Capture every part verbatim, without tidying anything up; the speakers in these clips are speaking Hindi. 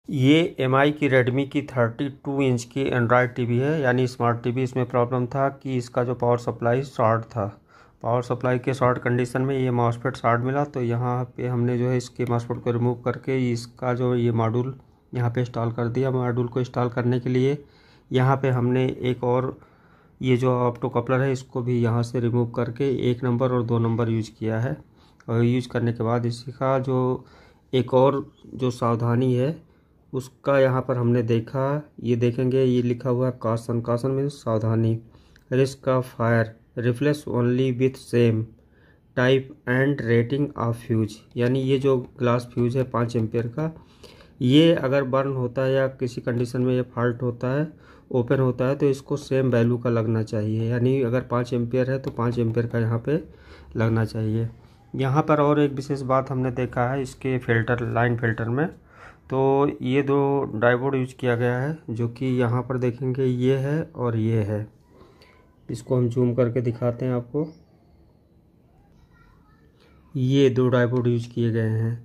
ये एम आई की रेडमी की थर्टी टू इंच की एंड्रॉयड टीवी है, यानी स्मार्ट टीवी। इसमें प्रॉब्लम था कि इसका जो पावर सप्लाई शॉर्ट था। पावर सप्लाई के शॉर्ट कंडीशन में ये मॉसफेट शॉर्ट मिला, तो यहाँ पे हमने जो है इसके मॉसफेट को रिमूव करके इसका जो ये मॉड्यूल यहाँ पे इंस्टॉल कर दिया। मॉड्यूल को इंस्टॉल करने के लिए यहाँ पे हमने एक और ये जो ऑप्टो कपलर है इसको भी यहाँ से रिमूव करके एक नंबर और दो नंबर यूज किया है। और यूज करने के बाद इसका जो एक और जो सावधानी है उसका यहाँ पर हमने देखा, ये देखेंगे ये लिखा हुआ है कासन। कासन मीन्स सावधानी, risk of fire, replace only with same type and rating of fuse. यानी ये जो ग्लास फ्यूज है पाँच एम्पियर का, ये अगर बर्न होता है या किसी कंडीशन में ये फॉल्ट होता है, ओपन होता है, तो इसको सेम वैल्यू का लगना चाहिए। यानी अगर पाँच एम्पियर है तो पाँच एम्पियर का यहाँ पे लगना चाहिए। यहाँ पर और एक विशेष बात हमने देखा है इसके फिल्टर, लाइन फिल्टर में, तो ये दो डायोड यूज किया गया है, जो कि यहाँ पर देखेंगे ये है और ये है। इसको हम जूम करके दिखाते हैं आपको। ये दो डायोड यूज किए गए हैं।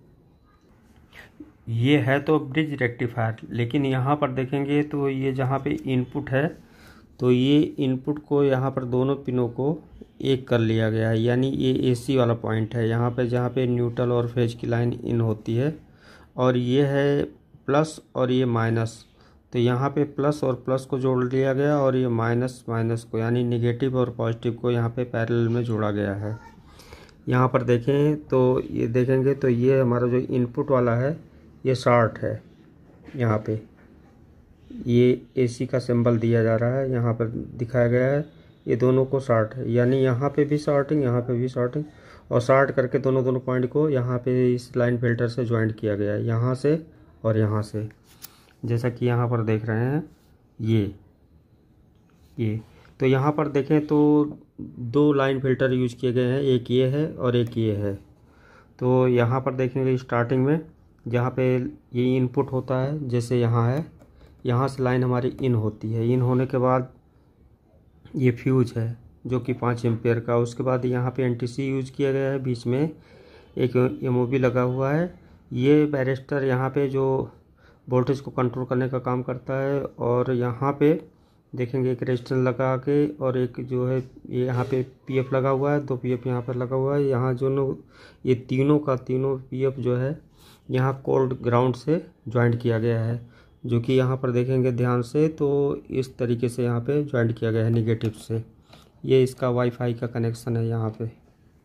ये है तो ब्रिज रेक्टिफायर, लेकिन यहाँ पर देखेंगे तो ये जहाँ पे इनपुट है, तो ये इनपुट को यहाँ पर दोनों पिनों को एक कर लिया गया है। यानी ये एसी वाला पॉइंट है यहाँ पे, जहाँ पे न्यूट्रल और फेज की लाइन इन होती है, और ये है प्लस और ये माइनस। तो यहाँ पे प्लस और प्लस को जोड़ लिया गया और ये माइनस माइनस को, यानी निगेटिव और पॉजिटिव को यहाँ पे पैरेलल में जोड़ा गया है। यहाँ पर देखें तो ये देखेंगे तो ये हमारा जो इनपुट वाला है ये शॉर्ट है। यहाँ पे ये एसी का सिंबल दिया जा रहा है, यहाँ पर दिखाया गया है, ये दोनों को शॉर्ट है। यानी यहाँ पे भी शॉर्टिंग, यहाँ पे भी शॉर्टिंग, और शॉर्ट करके दोनों दोनों पॉइंट को यहाँ पे इस लाइन फिल्टर से ज्वाइंट किया गया है, यहाँ से और यहाँ से। जैसा कि यहाँ पर देख रहे हैं ये ये तो यहाँ पर देखें तो दो लाइन फिल्टर यूज किए गए हैं, एक ये है और एक ये है। तो यहाँ पर देखेंगे स्टार्टिंग में जहाँ पे ये इनपुट होता है, जैसे यहाँ है, यहाँ से लाइन हमारी इन होती है। इन होने के बाद ये फ्यूज है जो कि पाँच एम्पेयर का। उसके बाद यहाँ पे एनटीसी यूज किया गया है, बीच में एक एमओबी लगा हुआ है। ये बैरिस्टर यहाँ पे जो वोल्टेज को कंट्रोल करने का काम करता है। और यहाँ पे देखेंगे एक रेजिस्टेंस लगा के, और एक जो है ये यहाँ पे पीएफ लगा हुआ है, दो पीएफ यहाँ पर लगा हुआ है। यहाँ जो ये तीनों का तीनों पीएफ जो है यहाँ कोल्ड ग्राउंड से ज्वाइंट किया गया है, जो कि यहाँ पर देखेंगे ध्यान से तो इस तरीके से यहाँ पे ज्वाइंट किया गया है निगेटिव से। ये इसका वाईफाई का कनेक्शन है यहाँ पे।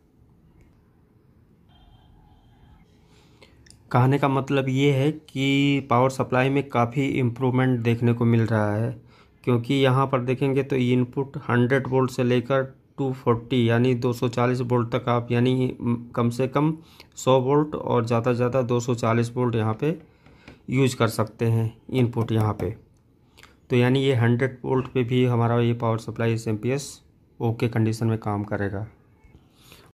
कहने का मतलब ये है कि पावर सप्लाई में काफ़ी इम्प्रूवमेंट देखने को मिल रहा है, क्योंकि यहाँ पर देखेंगे तो इनपुट हंड्रेड वोल्ट से लेकर टू फोर्टी यानी दो सौ चालीस वोल्ट तक आप, यानी कम से कम सौ वोल्ट और ज़्यादा से ज़्यादा दो सौ चालीस वोल्ट यहाँ पे यूज कर सकते हैं इनपुट यहाँ पे। तो यानी ये हंड्रेड वोल्ट पे भी हमारा ये power supply S M P S okay condition में काम करेगा।